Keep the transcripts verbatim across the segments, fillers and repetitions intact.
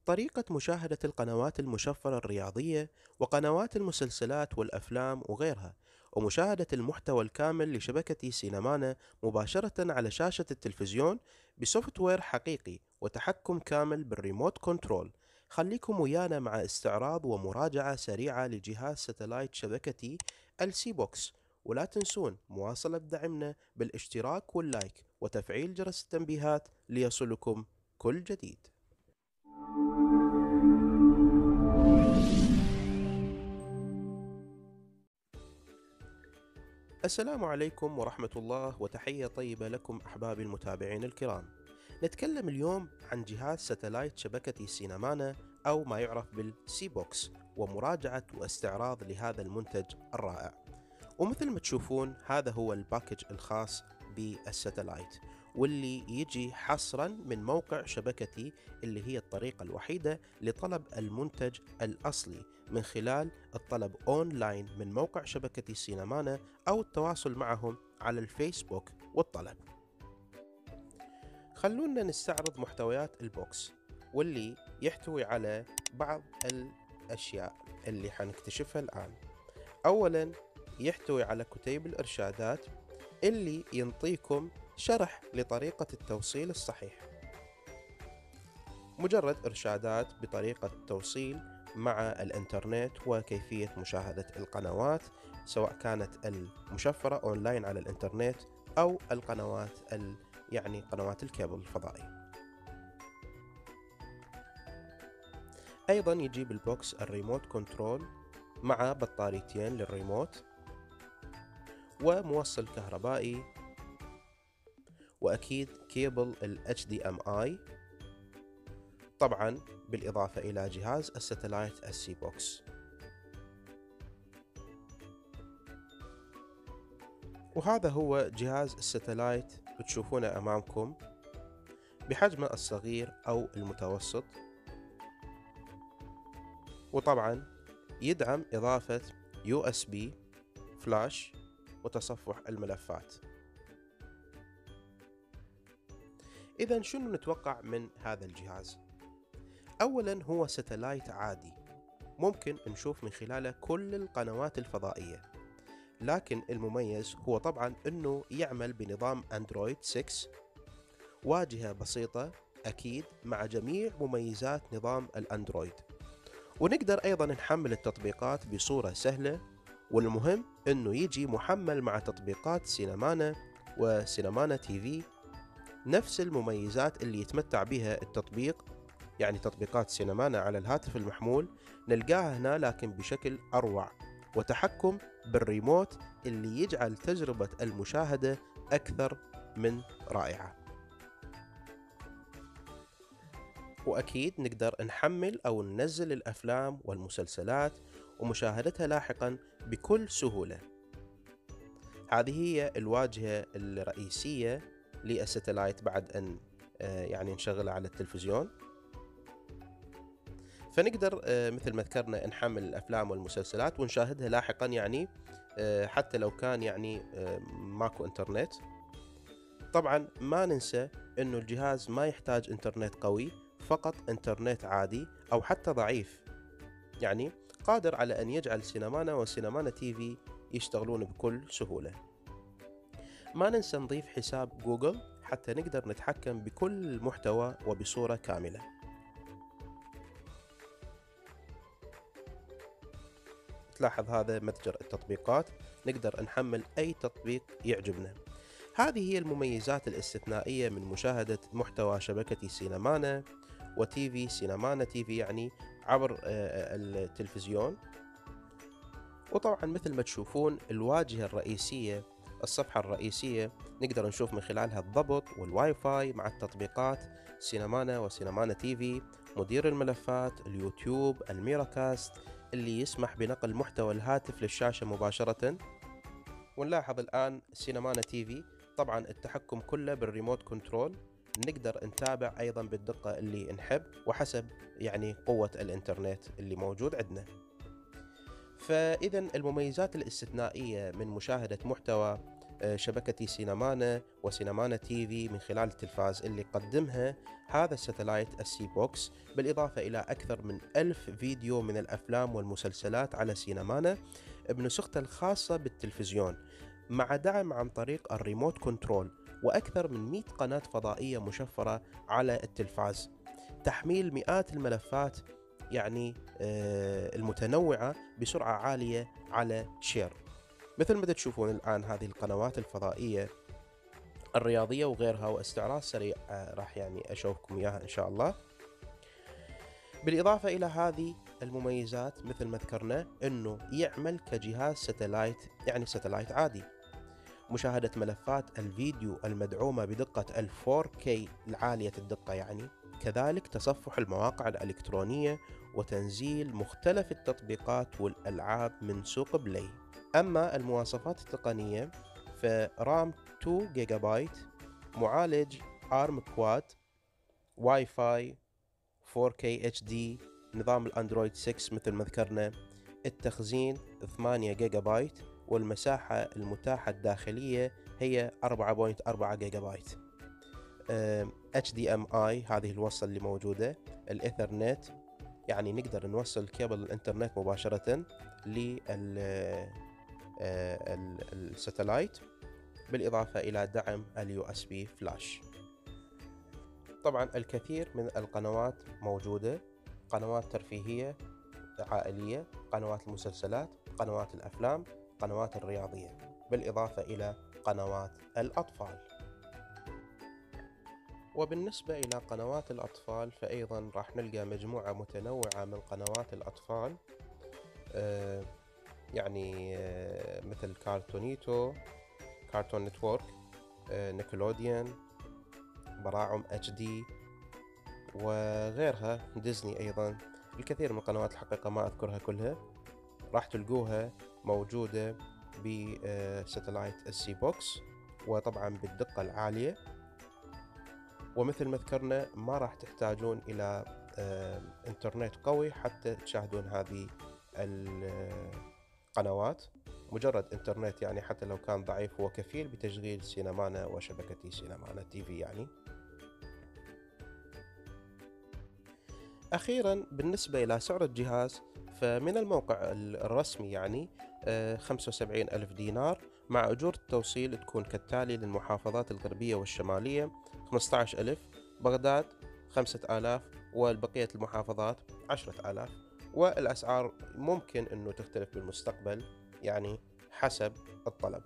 طريقة مشاهدة القنوات المشفرة الرياضية وقنوات المسلسلات والأفلام وغيرها، ومشاهدة المحتوى الكامل لشبكة سينمانا مباشرة على شاشة التلفزيون بسوفت وير حقيقي وتحكم كامل بالريموت كنترول. خليكم ويانا مع استعراض ومراجعة سريعة لجهاز ستلايت شبكتي السي بوكس، ولا تنسون مواصلة دعمنا بالاشتراك واللايك وتفعيل جرس التنبيهات ليصلكم كل جديد. السلام عليكم ورحمة الله، وتحية طيبة لكم أحبابي المتابعين الكرام. نتكلم اليوم عن جهاز ستلايت شبكة سينمانا أو ما يعرف بالسي بوكس، ومراجعة واستعراض لهذا المنتج الرائع. ومثل ما تشوفون هذا هو الباكج الخاص بالستلايت، واللي يجي حصرا من موقع شبكتي، اللي هي الطريقة الوحيدة لطلب المنتج الأصلي من خلال الطلب أونلاين من موقع شبكة سينمانا أو التواصل معهم على الفيسبوك والطلب. خلونا نستعرض محتويات البوكس، واللي يحتوي على بعض الأشياء اللي حنكتشفها الآن. أولا يحتوي على كتيب الإرشادات اللي ينطيكم شرح لطريقة التوصيل الصحيح، مجرد إرشادات بطريقة التوصيل مع الإنترنت وكيفية مشاهدة القنوات، سواء كانت المشفرة أونلاين على الإنترنت أو القنوات ال... يعني قنوات الكابل الفضائي. أيضا يجيب البوكس الريموت كنترول مع بطاريتين للريموت وموصل كهربائي، وأكيد كيبل ال إتش دي إم آي، طبعا بالإضافة إلى جهاز الستلايت السي بوكس. وهذا هو جهاز الستلايت، بتشوفونه أمامكم بحجمه الصغير أو المتوسط، وطبعا يدعم إضافة يو إس بي فلاش وتصفح الملفات. إذن شنو نتوقع من هذا الجهاز؟ أولا هو ستلايت عادي، ممكن نشوف من خلاله كل القنوات الفضائية، لكن المميز هو طبعا أنه يعمل بنظام أندرويد ستة، واجهة بسيطة أكيد مع جميع مميزات نظام الأندرويد، ونقدر أيضا نحمل التطبيقات بصورة سهلة. والمهم أنه يجي محمل مع تطبيقات سينمانا وسينمانا تي في، نفس المميزات اللي يتمتع بها التطبيق، يعني تطبيقات سينمانا على الهاتف المحمول نلقاها هنا، لكن بشكل أروع، وتحكم بالريموت اللي يجعل تجربة المشاهدة أكثر من رائعة. وأكيد نقدر نحمل أو ننزل الأفلام والمسلسلات ومشاهدتها لاحقا بكل سهولة. هذه هي الواجهة الرئيسية للستلايت بعد أن يعني نشغلها على التلفزيون، فنقدر مثل ما ذكرنا نحمل الأفلام والمسلسلات ونشاهدها لاحقا، يعني حتى لو كان يعني ماكو انترنت. طبعا ما ننسى أنه الجهاز ما يحتاج انترنت قوي، فقط انترنت عادي أو حتى ضعيف، يعني قادر على أن يجعل سينمانا وسينمانا تي في يشتغلون بكل سهولة. ما ننسى نضيف حساب جوجل حتى نقدر نتحكم بكل المحتوى وبصورة كاملة. تلاحظ هذا متجر التطبيقات، نقدر نحمل أي تطبيق يعجبنا. هذه هي المميزات الاستثنائية من مشاهدة محتوى شبكة سينمانا وتي في سينمانا تي في، يعني عبر التلفزيون. وطبعا مثل ما تشوفون الواجهة الرئيسية، الصفحة الرئيسية نقدر نشوف من خلالها الضبط والواي فاي مع التطبيقات سينمانا وسينمانا تي في، مدير الملفات، اليوتيوب، الميراكاست اللي يسمح بنقل محتوى الهاتف للشاشة مباشرة. ونلاحظ الآن سينمانا تي في طبعا التحكم كله بالريموت كنترول، نقدر نتابع أيضا بالدقة اللي نحب وحسب يعني قوة الإنترنت اللي موجود عندنا. فإذا المميزات الاستثنائية من مشاهدة محتوى شبكة سينمانا وسينمانا تي في من خلال التلفاز اللي قدمها هذا الساتلايت السي بوكس، بالإضافة إلى أكثر من ألف فيديو من الأفلام والمسلسلات على سينمانا بنسخته الخاصة بالتلفزيون، مع دعم عن طريق الريموت كنترول، وأكثر من مئة قناة فضائية مشفرة على التلفاز، تحميل مئات الملفات يعني المتنوعة بسرعة عالية على شير. مثل ما تشوفون الآن هذه القنوات الفضائية الرياضية وغيرها، واستعراض سريع راح يعني أشوفكم إياها إن شاء الله. بالإضافة إلى هذه المميزات مثل ما ذكرنا أنه يعمل كجهاز ساتلايت، يعني ساتلايت عادي، مشاهدة ملفات الفيديو المدعومة بدقة ال فور كي العالية الدقة يعني، كذلك تصفح المواقع الإلكترونية وتنزيل مختلف التطبيقات والألعاب من سوق بلاي. أما المواصفات التقنية فرام اثنين جيجا بايت، معالج آرم كواد، واي فاي فور كي اتش دي، نظام الأندرويد ستة مثل ما ذكرنا، التخزين ثمانية جيجا بايت، والمساحة المتاحة الداخلية هي أربعة فاصلة أربعة جيجا بايت. اتش دي ام اي هذه الوصلة اللي موجودة، الإيثرنت يعني نقدر نوصل كيبل الإنترنت مباشرة للساتلايت، بالإضافة إلى دعم اليو اس بي فلاش. طبعا الكثير من القنوات موجودة، قنوات ترفيهية عائلية، قنوات المسلسلات، قنوات الأفلام، قنوات الرياضية، بالإضافة إلى قنوات الأطفال. وبالنسبة إلى قنوات الأطفال فأيضا راح نلقى مجموعة متنوعة من قنوات الأطفال، آه يعني آه مثل كارتونيتو، كارتون نتورك، آه نيكلوديان، براعم اتش دي وغيرها، ديزني أيضا. الكثير من القنوات الحقيقة ما أذكرها كلها، راح تلقوها موجودة بساتلايت السي بوكس، وطبعا بالدقة العالية. ومثل ما ذكرنا ما راح تحتاجون إلى انترنت قوي حتى تشاهدون هذه القنوات، مجرد انترنت يعني حتى لو كان ضعيف هو كفيل بتشغيل سينمانا وشبكة سينمانا تي في يعني. أخيرا بالنسبة إلى سعر الجهاز، فمن الموقع الرسمي يعني خمسة وسبعين ألف دينار، مع أجور التوصيل تكون كالتالي: للمحافظات الغربية والشمالية خمسة عشر ألف، بغداد خمسة آلاف، والبقية المحافظات عشرة آلاف. والأسعار ممكن أنه تختلف بالمستقبل يعني حسب الطلب.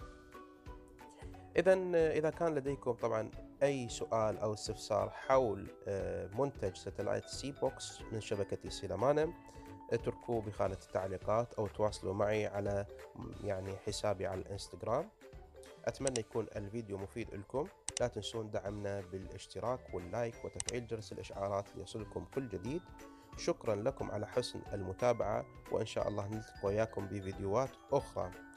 إذا إذا كان لديكم طبعا أي سؤال أو استفسار حول منتج ساتلايت سي بوكس من شبكة سينمانا، اتركوه بخانة التعليقات أو تواصلوا معي على يعني حسابي على الانستغرام. أتمنى يكون الفيديو مفيد لكم، لا تنسون دعمنا بالاشتراك واللايك وتفعيل جرس الإشعارات ليصلكم كل جديد. شكرا لكم على حسن المتابعة، وإن شاء الله نلتقي وياكم بفيديوهات أخرى.